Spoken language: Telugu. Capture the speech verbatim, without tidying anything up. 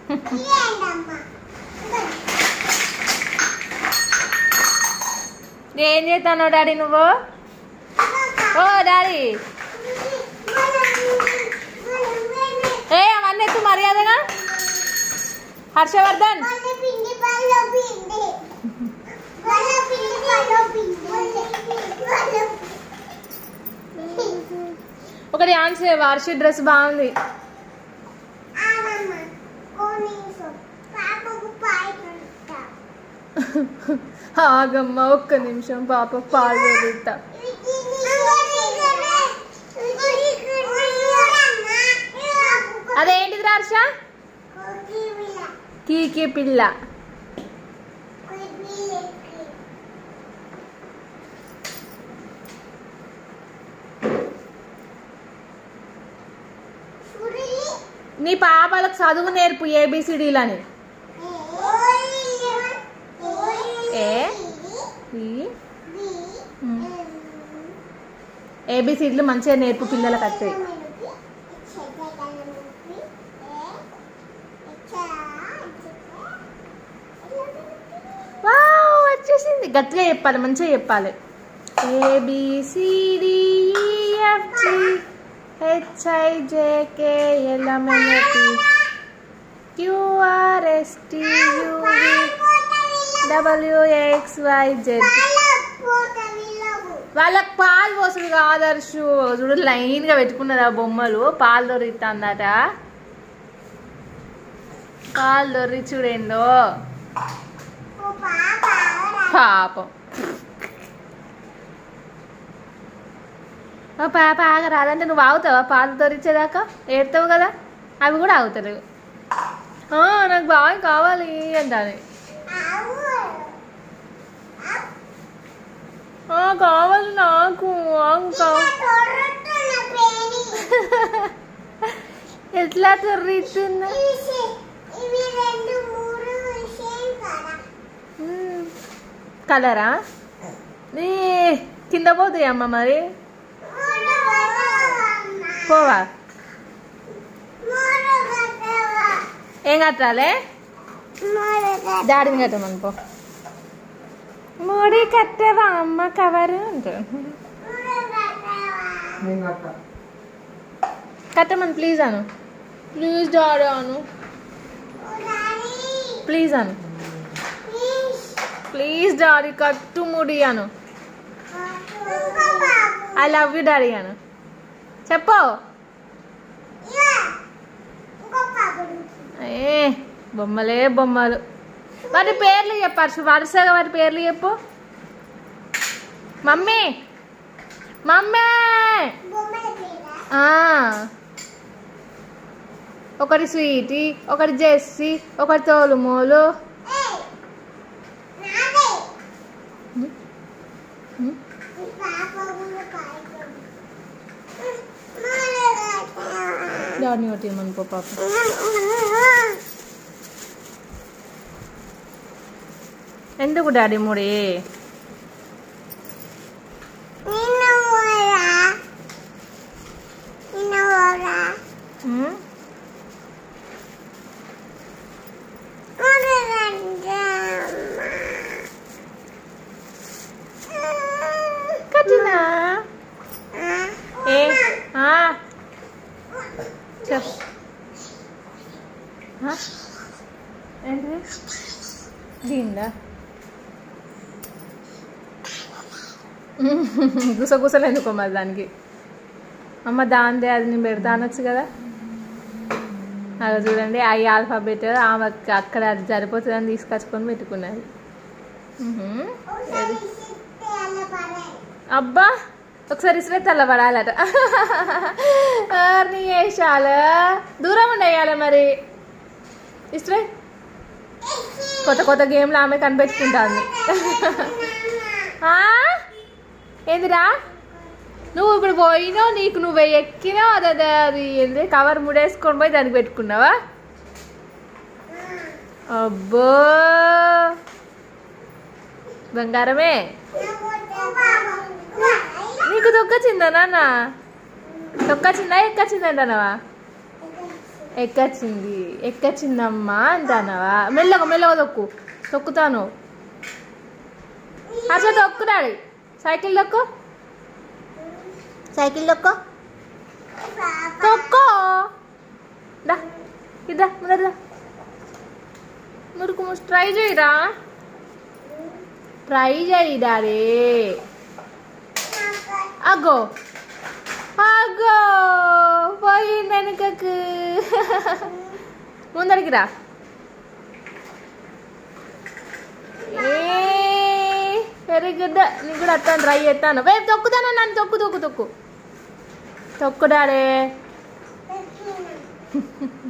ఏం చేస్తావు డాడీ నువ్వు? ఓ డాడీ ఏ అవన్నీ ఎత్తు మర్యాదగా. హర్షవర్ధన్ ఒకటి ఆన్సర్. వార్షి డ్రెస్ బాగుంది. ఆగమ్మ ఒక్క నిమిషం, పాప పాలు వదులుతా. అదేంటిది హర్ష? కీకి పిల్ల. నీ పాపలకు చదువు నేర్పు ఏబిసిడీలని. ఏబిసిడీలు మంచిగా నేర్పు, పిల్లలకు వస్తాయి. వచ్చేసింది. గట్టిగా చెప్పాలి, మంచిగా చెప్పాలి. ABCDEFG హెచ్ఐజేకే ఎల్ఎంఎన్ఓపి QRST UV WXYZ. వాళ్ళకి పాలు పోసుడు కాదర్శు. చూడు లైన్గా పెట్టుకున్నది ఆ బొమ్మలు. పాలు దొరికిందట. పాలు దొరికి చూడేందో పాపం. పాప ఆగరాదంటే నువ్వు ఆగుతావా? పాలు దొరిచేదాకా ఏడతావు కదా, అవి కూడా ఆగుతలేవు. నాకు బాగా కావాలి అంటాను. కావాలి నాకు. ఎట్లా తొర్రిస్తున్నా? కలరా? నీ కింద పోతాయి అమ్మ. మరి పోవా? ఏం కట్టాలి? డాడీని కట్టమని పో. మోడీ కట్టేవా అమ్మ? కవర్ కట్టమని ప్లీజ్ అను. ప్లీజ్ డాడీ అను. ప్లీజ్ అను. ప్లీజ్ డాడీ కట్టు ముడి అను. ఐ లవ్ యూ డాడీ అను. చెప్పు. ఏ బొమ్మలే బొమ్మలు. వాటి పేర్లు చెప్పారు వరుసగా. వాటి పేర్లు చెప్పు. Mummy mummy. ఒకటి స్వీటీ, ఒకటి జెస్సీ, ఒకటి తోలుమోలు. డాడీ ఒకటి ఏమనుకో పాప. ఎందుకు డాడీ ముడి? కట్టినా ఏ చెప్ ఏంటిది? దీందా గుసగుసలు ఎందుకో మరి దానికి? అమ్మ దాందే, అది నేను పెడతా అనొచ్చు కదా. అలా చూడండి, ఐ ఆల్ఫాబెట్ ఆమె అక్కడ అది సరిపోతుందని తీసుకొచ్చుకొని పెట్టుకున్నది. అబ్బా ఒకసారి ఇసురే తెల్లబడాలట. నీ వేసాలు దూరం ఉండేయాలి మరి. ఇసురే కొత్త కొత్త గేమ్లు ఆమె కనిపెట్టుకుంటుంది. ఏందిరా నువ్వు ఇప్పుడు పోయినావు, నీకు నువ్వు ఎక్కినావు, అదే అది ఏంది కవర్ ముడేసుకొని పోయి దానికి పెట్టుకున్నావా? అబ్బో బంగారమే. నీకు దొక్కచిందా నాన్న? దొక్కచిందా ఎక్కచిందంటనవా? ఎక్కచ్చింది ఎక్కచ్చిందమ్మా అంటానవా మెల్లగా మెల్లగా తొక్కు తొక్కుతాను అట్లా తొక్కుడాడి సైకిల్ తొక్కు సైకిల్ తొక్కు తొక్కో దా ఇదా ముందర మురుకు ముసు ట్రై చేయరా ట్రై చేయి డాడీ అగో అగో పోయింది వెనుకకు ముందరికి రా వెరీ గుడ్ నీకు కూడా అత్తాను ట్రై చేస్తాను వే తొక్కుతాను నన్ను తొక్కు తొక్కు తొక్కు తొక్కు డాడే